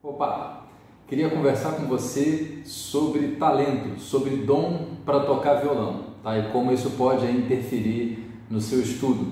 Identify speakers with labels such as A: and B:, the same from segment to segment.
A: Opa! Queria conversar com você sobre talento, sobre dom para tocar violão, tá? E como isso pode interferir no seu estudo.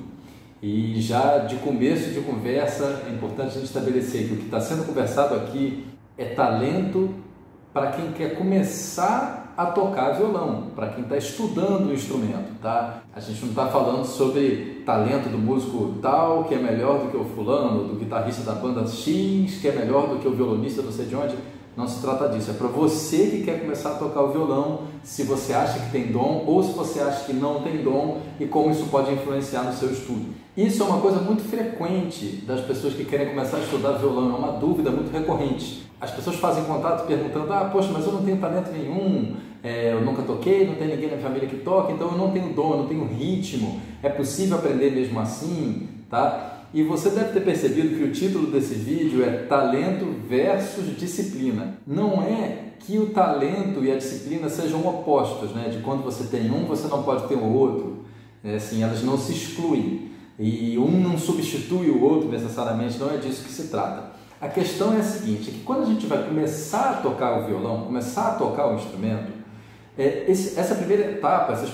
A: E já de começo de conversa é importante a gente estabelecer que o que está sendo conversado aqui é talento para quem quer começar a tocar violão, para quem está estudando o instrumento, tá? A gente não está falando sobre talento do músico tal, que é melhor do que o fulano, do guitarrista da banda X, que é melhor do que o violonista não sei de onde. Não se trata disso, é para você que quer começar a tocar o violão, se você acha que tem dom ou se você acha que não tem dom e como isso pode influenciar no seu estudo. Isso é uma coisa muito frequente das pessoas que querem começar a estudar violão, é uma dúvida muito recorrente. As pessoas fazem contato perguntando, poxa, mas eu não tenho talento nenhum, eu nunca toquei, não tem ninguém na minha família que toca, então eu não tenho dom, eu não tenho ritmo, é possível aprender mesmo assim, tá? E você deve ter percebido que o título desse vídeo é Talento versus Disciplina. Não é que o talento e a disciplina sejam opostos, né? De quando você tem um, você não pode ter o outro. Assim, elas não se excluem. E um não substitui o outro necessariamente, não é disso que se trata. A questão é a seguinte, é que quando a gente vai começar a tocar o violão, começar a tocar o instrumento, essa primeira etapa, as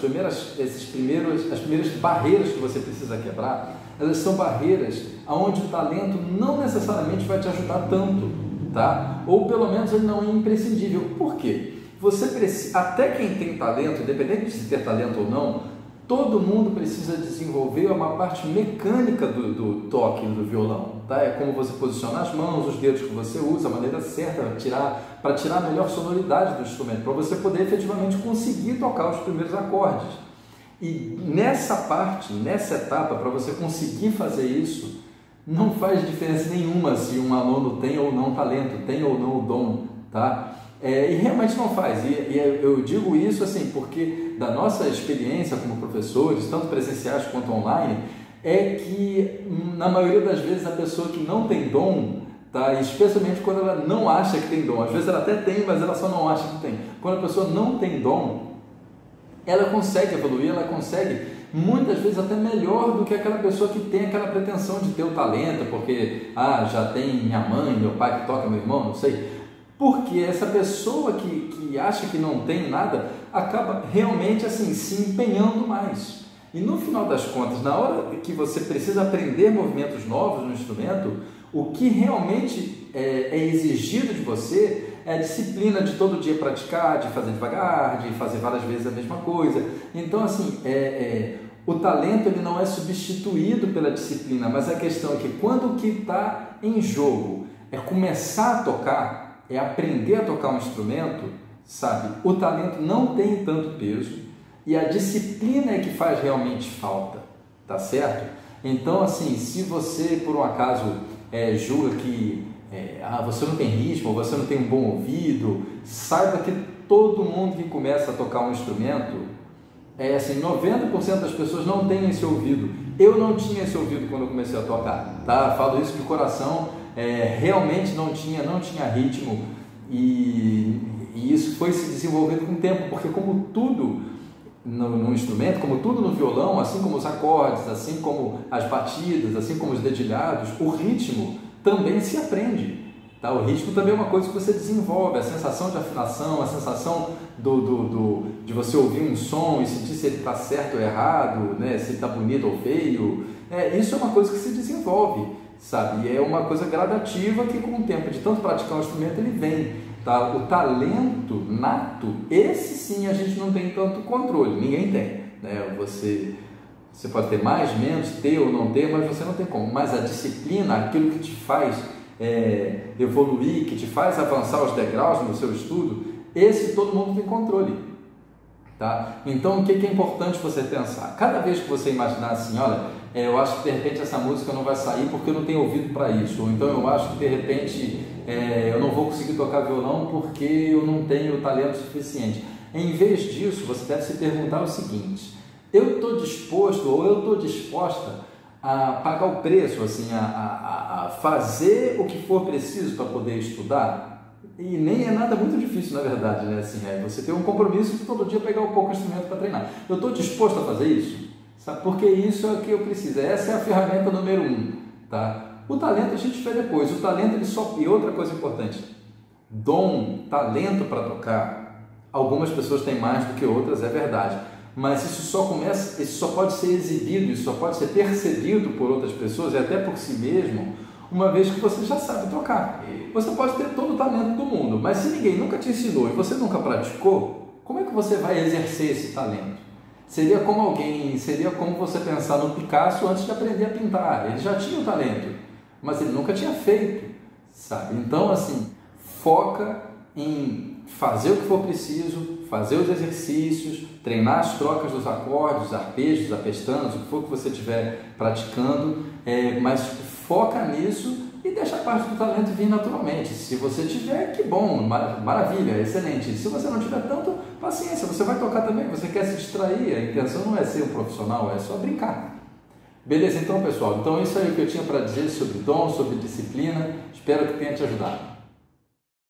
A: primeiras barreiras que você precisa quebrar, elas são barreiras onde o talento não necessariamente vai te ajudar tanto, tá? Ou pelo menos ele não é imprescindível. Por quê? Você precisa, até quem tem talento, independente de se ter talento ou não, todo mundo precisa desenvolver uma parte mecânica do toque do violão, tá? É como você posicionar as mãos, os dedos que você usa, a maneira certa para tirar a melhor sonoridade do instrumento, para você poder efetivamente conseguir tocar os primeiros acordes. E nessa parte, nessa etapa, para você conseguir fazer isso, não faz diferença nenhuma se um aluno tem ou não talento, tem ou não o dom, tá? E realmente não faz, e eu digo isso assim porque da nossa experiência como professores, tanto presenciais quanto online, é que na maioria das vezes a pessoa que não tem dom, tá? Especialmente quando ela não acha que tem dom, às vezes ela até tem, mas ela só não acha que tem. Quando a pessoa não tem dom, ela consegue evoluir, ela consegue muitas vezes até melhor do que aquela pessoa que tem aquela pretensão de ter o talento, porque já tem minha mãe, meu pai que toca, meu irmão, não sei. Porque essa pessoa que acha que não tem nada, acaba realmente assim, se empenhando mais. E no final das contas, na hora que você precisa aprender movimentos novos no instrumento, o que realmente é exigido de você é a disciplina de todo dia praticar, de fazer devagar, de fazer várias vezes a mesma coisa. Então, assim, o talento ele não é substituído pela disciplina, mas a questão é que quando o que está em jogo é começar a tocar, é aprender a tocar um instrumento, sabe? O talento não tem tanto peso e a disciplina é que faz realmente falta, tá certo? Então, assim, se você, por um acaso, julga que você não tem ritmo, você não tem um bom ouvido, saiba que todo mundo que começa a tocar um instrumento, assim, 90% das pessoas não tem esse ouvido. Eu não tinha esse ouvido quando eu comecei a tocar, tá? Falo isso de coração, realmente não tinha ritmo e isso foi se desenvolvendo com o tempo, porque como tudo no instrumento, como tudo no violão, assim como os acordes, assim como as batidas, assim como os dedilhados, o ritmo também se aprende, tá? O ritmo também é uma coisa que você desenvolve, a sensação de afinação, a sensação de você ouvir um som e sentir se ele está certo ou errado, né? Se ele está bonito ou feio, isso é uma coisa que se desenvolve, sabe? E é uma coisa gradativa que com o tempo de tanto praticar o instrumento ele vem. Tá? O talento nato, esse sim a gente não tem tanto controle, ninguém tem, né? Você pode ter mais, menos, ter ou não ter, mas você não tem como. Mas a disciplina, aquilo que te faz evoluir, que te faz avançar os degraus no seu estudo, esse todo mundo tem controle, tá? Então o que é importante você pensar? Cada vez que você imaginar assim, olha, eu acho que de repente essa música não vai sair porque eu não tenho ouvido para isso, ou então eu acho que de repente eu não vou conseguir tocar violão porque eu não tenho talento suficiente. Em vez disso, você deve se perguntar o seguinte: eu estou disposto ou eu estou disposta a pagar o preço, assim, a fazer o que for preciso para poder estudar? E nem é nada muito difícil, na verdade, né? Assim, você tem um compromisso de todo dia pegar um pouco de instrumento para treinar. Eu estou disposto a fazer isso? Sabe? Porque isso é o que eu preciso. Essa é a ferramenta número 1, tá? O talento a gente vê depois. O talento ele só... E outra coisa importante, dom, talento para tocar, algumas pessoas têm mais do que outras, é verdade. Mas isso só pode ser exibido, isso só pode ser percebido por outras pessoas e até por si mesmo, uma vez que você já sabe tocar. Você pode ter todo o talento do mundo, mas se ninguém nunca te ensinou e você nunca praticou, como é que você vai exercer esse talento? Seria como você pensar no Picasso antes de aprender a pintar. Ele já tinha o talento, mas ele nunca tinha feito, sabe? Então, assim, foca em fazer o que for preciso, fazer os exercícios, treinar as trocas dos acordes, os arpejos, apestanos, o que for que você estiver praticando, mas foca nisso e deixa a parte do talento vir naturalmente. Se você tiver, que bom, maravilha, excelente. Se você não tiver tanto, paciência, você vai tocar também, você quer se distrair, a intenção não é ser um profissional, é só brincar. Beleza, então pessoal, então isso aí que eu tinha para dizer sobre dom, sobre disciplina, espero que tenha te ajudado.